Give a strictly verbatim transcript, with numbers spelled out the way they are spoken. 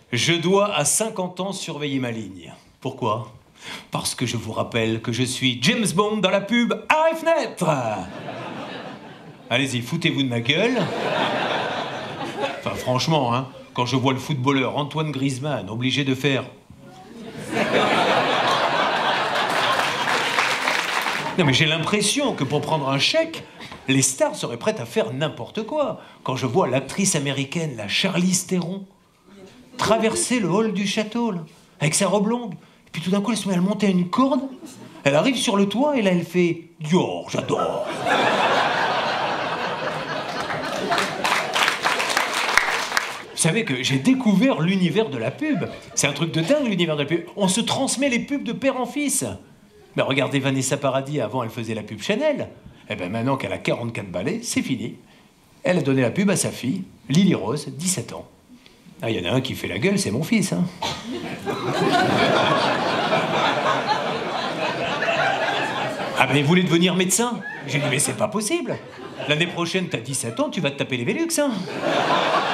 Je dois à cinquante ans surveiller ma ligne. Pourquoi? Parce que je vous rappelle que je suis James Bond dans la pub Arrêt Fenêtre. Allez-y, foutez-vous de ma gueule. Enfin, franchement, hein, quand je vois le footballeur Antoine Griezmann obligé de faire... Non, mais j'ai l'impression que pour prendre un chèque, les stars seraient prêtes à faire n'importe quoi. Quand je vois l'actrice américaine, la Charlize Theron, traverser le hall du château, là, avec sa robe longue, et puis tout d'un coup, elle se met à monter à une corde, elle arrive sur le toit, et là, elle fait « Dior, j'adore !» Vous savez que j'ai découvert l'univers de la pub. C'est un truc de dingue, l'univers de la pub. On se transmet les pubs de père en fils. Mais regardez Vanessa Paradis, avant, elle faisait la pub Chanel. Eh bien, maintenant qu'elle a quarante-quatre balais, c'est fini. Elle a donné la pub à sa fille, Lily Rose, dix-sept ans. Ah, il y en a un qui fait la gueule, c'est mon fils, hein. Ah ben, il voulait devenir médecin. J'ai dit, mais c'est pas possible. L'année prochaine, t'as dix-sept ans, tu vas te taper les Vélux, hein.